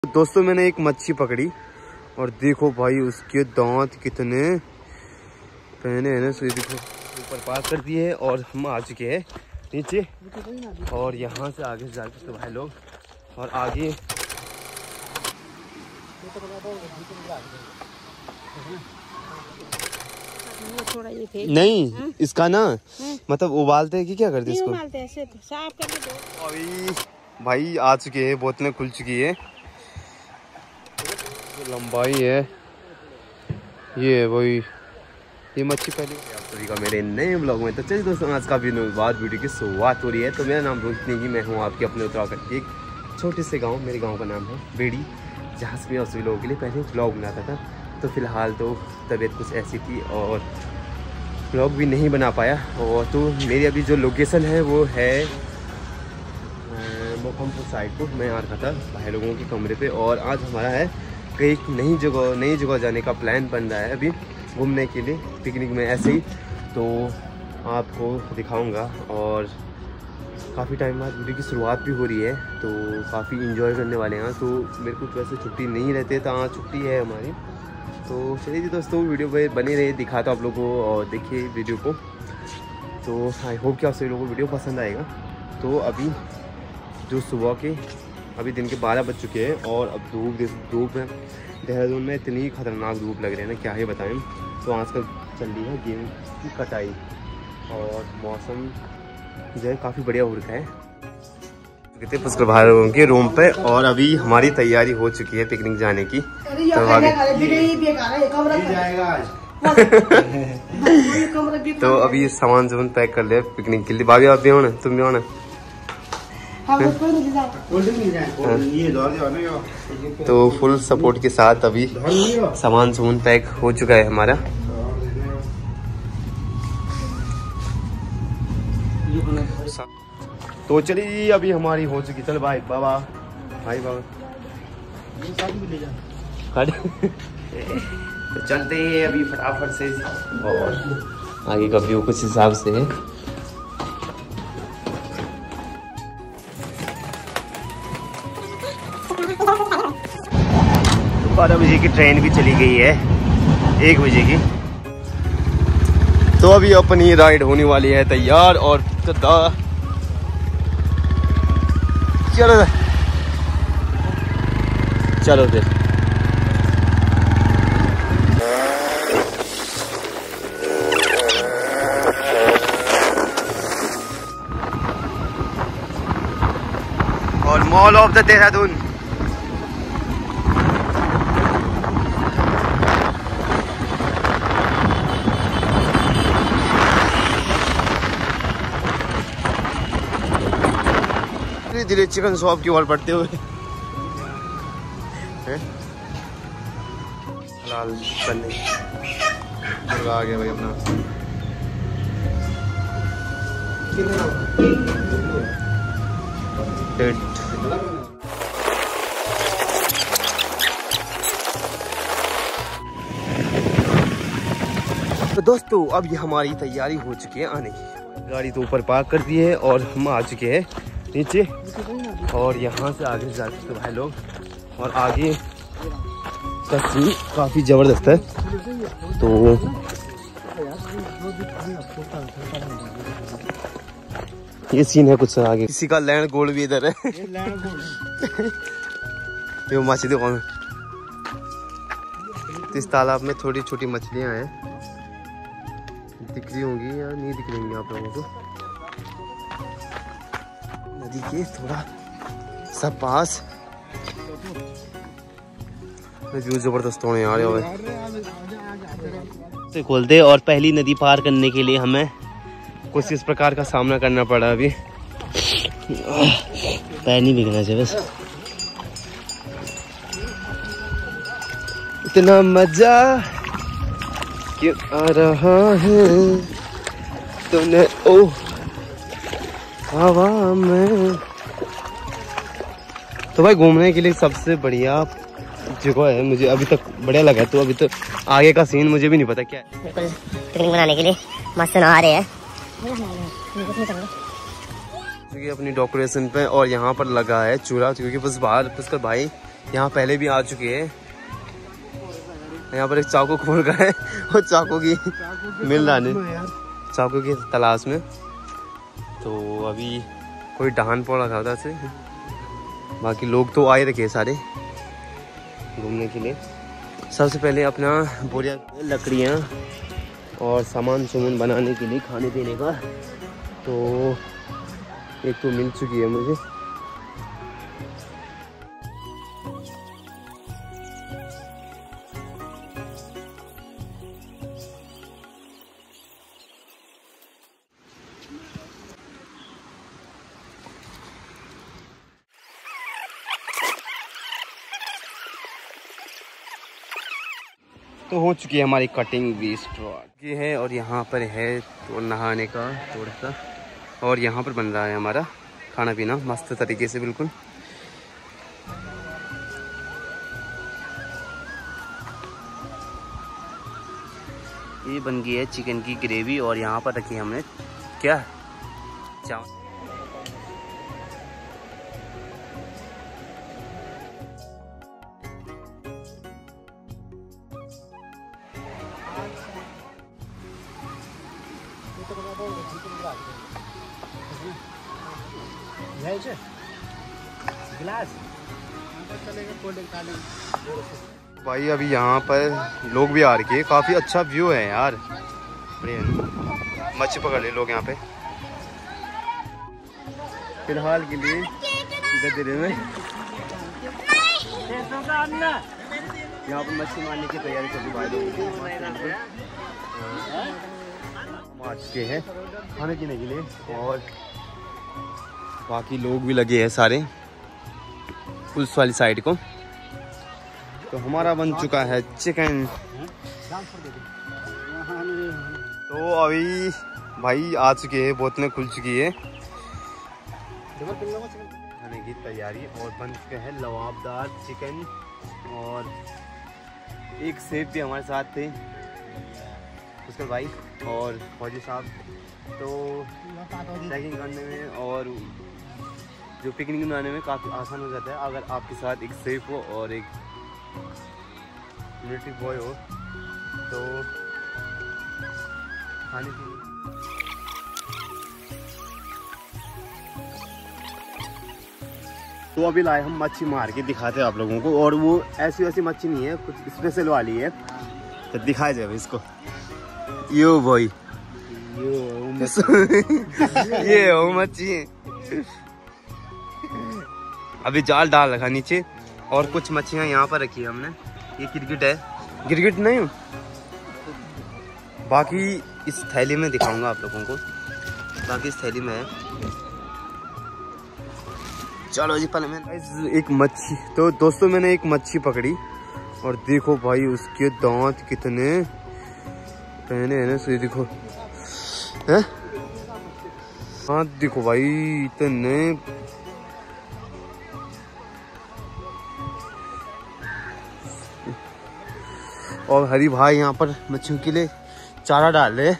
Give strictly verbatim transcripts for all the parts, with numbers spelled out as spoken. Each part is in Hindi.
दोस्तों मैंने एक मच्छी पकड़ी और देखो भाई उसके दांत कितने पहने हैं ना। देखो ऊपर पार कर दिए है और हम आ चुके हैं नीचे और यहाँ से आगे जा सकते भाई लोग। और आगे नहीं हा? इसका ना हा? मतलब उबालते हैं कि क्या करते हैं इसको? उबालते हैं ऐसे साफ करके दो। अभी भाई आ चुके हैं, बोतलें खुल चुकी है। लंबाई है ये वही ये मच्छी पहले। आप सभी का मेरे नए ब्लॉग में तो चलिए दोस्तों आज का भी बाद वीडियो की शुरुआत हो रही है। तो मेरा नाम रोहित नेगी, मैं हूँ आपके अपने उत्तराखंड के एक छोटे से गांव। मेरे गांव का नाम है बेड़ी, जहाँ से मैं आप सभी लोगों के लिए पहले ब्लॉग बनाता था। तो फिलहाल तो तबीयत कुछ ऐसी थी और ब्लॉग भी नहीं बना पाया। और तो मेरी अभी जो लोकेशन है वो है मोहम्मदपुर साइड को। मैं आ रहा था भाई लोगों के कमरे पे और आज हमारा है कहीं नई जगह नई जगह जाने का प्लान बन रहा है अभी घूमने के लिए, पिकनिक में ऐसे ही। तो आपको दिखाऊंगा और काफ़ी टाइम बाद वीडियो की शुरुआत भी हो रही है तो काफ़ी इन्जॉय करने वाले हैं। तो मेरे को वैसे छुट्टी नहीं रहती तो आज छुट्टी है हमारी। तो चलिए दोस्तों वीडियो पे बने रहे, दिखाता आप लोगों को और देखिए वीडियो को। तो आई होप कि आप सभी लोगों को वीडियो पसंद आएगा। तो अभी जो सुबह के अभी दिन के बारह बज चुके हैं और अब धूप धूप है देहरादून में, इतनी खतरनाक धूप लग रही है ना क्या ही बताएं। तो आजकल चल रही है गेहूं की कटाई और मौसम जो है काफ़ी बढ़िया हो रखा है। कहते पुष्कर भाई लोगों के रूम पे और अभी हमारी तैयारी हो चुकी है पिकनिक जाने की। तो आगे तो अभी सामान सामान पैक कर ले पिकनिक के लिए। भाभी आप भी हो ना, तुम भी हो ना? तो फुल सपोर्ट के साथ अभी सामान सामान पैक हो चुका है हमारा। तो चलिए अभी हमारी हो चुकी। चल भाई बाबा भाई बाबा तो चलते हैं अभी फटाफट से और आगे का व्यू कुछ हिसाब से है। बारह बजे की ट्रेन भी चली गई है, एक बजे की। तो अभी अपनी राइड होने वाली है तैयार और चलो चलो फिर। और मॉल ऑफ द देहरादून। धीरे चिकन शॉप की ओर बढ़ते हुए हलाल बनने आ गया भाई अपना। तो दोस्तों अब ये हमारी तैयारी हो चुकी है आने की। गाड़ी तो ऊपर पार्क कर दी है और हम आ चुके हैं नीचे और यहाँ से आगे जा सकते भाई लोग। और आगे का सीन काफ़ी ज़बरदस्त है। तो ये सीन है कुछ आगे, किसी का लैंड गोल्ड भी इधर है। ये मछली दुकान है। इस तालाब में थोड़ी छोटी मछलियाँ हैं, दिख रही होंगी या नहीं दिख रही होंगी आप लोगों को। नदी के थोड़ा सब पास व्यू जबरदस्त होने आ रहे से खोलते और पहली नदी पार करने के लिए हमें कुछ इस प्रकार का सामना करना पड़ा। अभी पैर नहीं बिगड़ना चाहिए बस। इतना मजा क्यों आ रहा है तूने ओ हवा में। तो भाई घूमने के लिए सबसे बढ़िया जगह है, मुझे अभी तक बढ़िया लगा। तो अभी तो आगे का सीन मुझे भी नहीं पता क्या है। बिल्कुल पिकनिक बनाने के लिए मस्त नहा रहे हैं अपनी डेकोरेशन पे। और यहाँ पर लगा है चूल्हा क्योंकि बस बाहर पुष्कर भाई यहाँ पहले भी आ चुके हैं। यहाँ पर एक चाकू खोल रहा है और चाकू की मिल रहा नहीं, चाकू की तलाश में। तो अभी कोई डहान पड़ा था उधर से, बाकी लोग तो आए रखे सारे घूमने के लिए। सबसे पहले अपना बोरिया लकड़ियाँ और सामान सुमान बनाने के लिए खाने पीने का, तो एक तो मिल चुकी है मुझे। तो हो चुकी है हमारी कटिंग भी स्टार्ट ये है, और यहाँ पर है तो नहाने का थोड़ा सा, और यहाँ पर बन रहा है हमारा खाना पीना मस्त तरीके से बिल्कुल। ये बन गई है चिकन की ग्रेवी, और यहाँ पर रखी है हमने क्या चावल। भाई अभी यहाँ पर लोग भी आ रखे हैं, काफी अच्छा व्यू है यार, मच्छी पकड़ ले लोग यहाँ पे। फिलहाल के लिए गदरे में यहाँ पर मच्छी मारने की तैयारी कर रही भाई लोग आ चुके हैं खाने पीने के लिए, और बाकी लोग भी लगे हैं सारे उस वाली साइड को। तो हमारा बन चुका है चिकन। तो अभी भाई आ चुके हैं, बोतलें खुल चुकी है, खाने की तैयारी, और बन चुके हैं लवाबदार चिकन। और एक सेफ भी हमारे साथ थे उसके भाई और फौजी साहब, तो ट्रैकिंग करने में और जो पिकनिक बनाने में काफ़ी आसान हो जाता है अगर आपके साथ एक सेफ हो और एक मिलिट्री बॉय हो। तो खाने पीने तो अभी लाए हम मच्छी मार के दिखाते हैं आप लोगों को, और वो ऐसी वैसी मच्छी नहीं है, कुछ स्पेशल वाली है, तो दिखाया जाए इसको। यो भाई ये हो मच्छी अभी जाल डाल रखा नीचे, और कुछ मच्छियाँ यहाँ पर रखी है हमने। ये गिरगिट है, गिरगिट नहीं, बाकी इस थैली में दिखाऊंगा आप लोगों को, बाकी इस थैली में है। चलो जी पहले मैं एक मच्छी, तो दोस्तों मैंने एक मच्छी पकड़ी, और देखो भाई उसके दांत कितने पहने हैं ना, सही देखो हैं, हाँ देखो भाई इतने। और हरी भाई यहाँ पर मच्छियों के लिए चारा डाल रहे।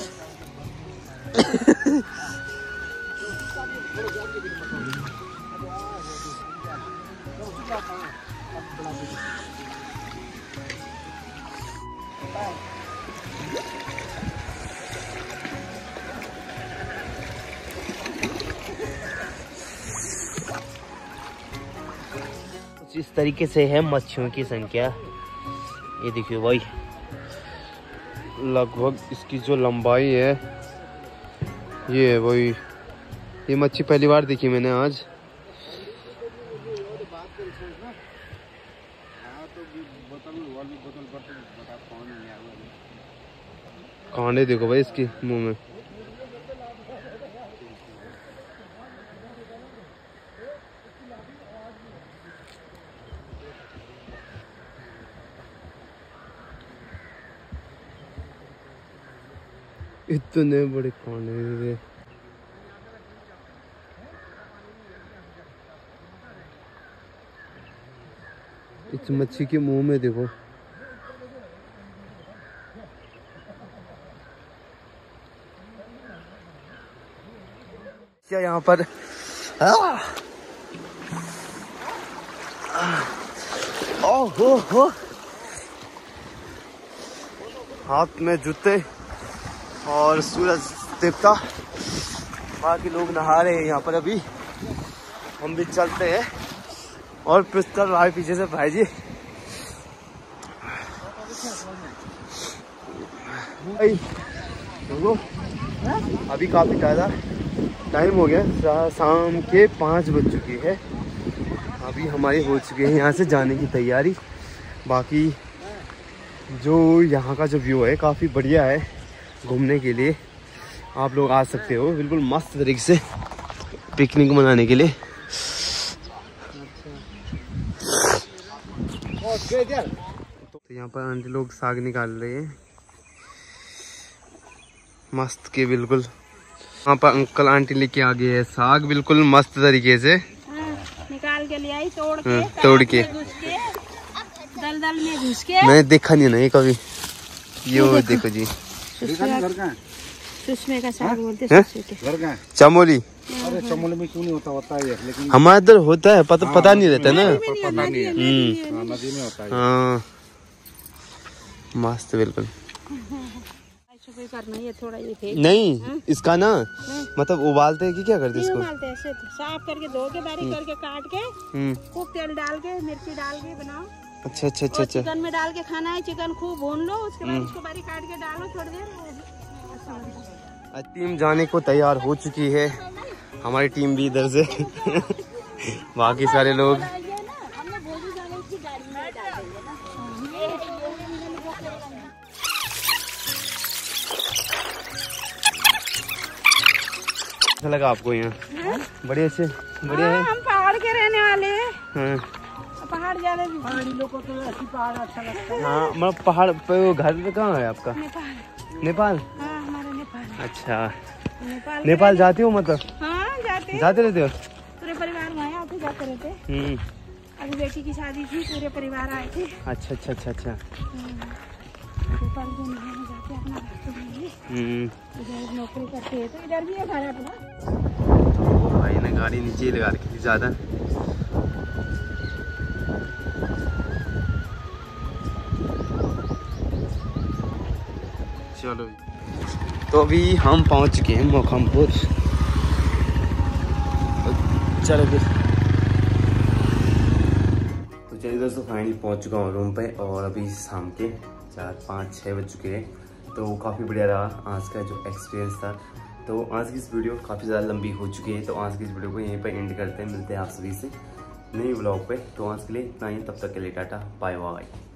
इस तरीके से है मच्छियों की संख्या, ये देखिए भाई, लगभग इसकी जो लंबाई है ये है भाई। ये मच्छी पहली बार देखी मैंने आज। कांडे देखो भाई इसकी मुंह में, इतने बड़े कांडे। इस मच्छी के मुंह में देखो, क्या यहाँ पर हो हो हाथ में जूते और सूरज देवता, बाकी लोग नहा रहे हैं यहाँ पर। अभी हम भी चलते हैं और पिस्टल भाई पीछे से भाई जी भाई अभी काफी ज़्यादा टाइम हो गया, शाम के पाँच बज चुकी है। अभी हमारी हो चुकी है यहाँ से जाने की तैयारी। बाकी जो यहाँ का जो व्यू है काफ़ी बढ़िया है, घूमने के लिए आप लोग आ सकते हो बिल्कुल मस्त तरीके से पिकनिक मनाने के लिए। तो यहाँ पर आंटी लोग साग निकाल रहे हैं मस्त के बिल्कुल। वहाँ पर अंकल आंटी लेके आ गए है साग बिल्कुल मस्त तरीके से निकाल के ले आई, तोड़ के तोड़ के दलदल में घुस के। मैंने देखा नहीं नहीं कभी। ये देखो जी सुषमे का साग बोलते हैं, चमोली। अरे चमोली में क्यों नहीं होता होता है, लेकिन हमारे इधर होता है, पता पता नहीं रहता ना। पता नहीं है, नदी में होता है। हाँ मस्त बिल्कुल। करना ये थोड़ा ये फेंक नहीं इसका ना मतलब उबालते हैं कि क्या करते हैं इसको? उबालते हैं, ऐसे साफ करके धो के बारीक करके काट के खूब तेल डाल के मिर्ची डाल के बनाओ। अच्छा अच्छा अच्छा अच्छा। चिकन में डाल के खाना है, चिकन खूब भून लो, उसके बाद उसको बारीक काट के डालो थोड़ी देर। टीम जाने को तैयार हो चुकी है, हमारी टीम भी इधर से बाकी सारे लोग। अच्छा लगा आपको यहाँ? बढ़िया से बढ़िया है। हम पहाड़ के रहने वाले हैं। हाँ। पहाड़ जाने पहाड़ी लोगों को ऐसी पहाड़ अच्छा लगता है। हाँ मतलब पहाड़ पे घर पे कहाँ है आपका? नेपाल। नेपाल? हाँ हमारा नेपाल। अच्छा नेपाल नेपाल जाते हो मतलब? हाँ जाते जाते रहते हो? पूरे परिवार वहाँ आते जाते रहते। हम्म। अभी बेटी की शादी थी, पूरे परिवार आए थे। अच्छा अच्छा अच्छा अच्छा। नेपाल को जाते अपना रास्ते में इधर नौकरी करते हैं, तो इधर भी है घर अपना। भाई ने गाड़ी नीचे ही लगा रखी थी ज्यादा। चलो तो अभी हम पहुंच चुके हैं मोखमपुर। चलो फिर तो चलिए दोस्तों फाइनली पहुंच चुका हूँ रूम पे और अभी शाम के चार पाँच छः बज चुके हैं। तो काफ़ी बढ़िया रहा आज का जो एक्सपीरियंस था। तो आज की इस वीडियो काफ़ी ज़्यादा लंबी हो चुकी है, तो आज की इस वीडियो को यहीं पर एंड करते हैं। मिलते हैं आप सभी से नई ब्लॉग पे। तो आज के लिए इतना ही, तब तक के लिए टाटा बाय बाय।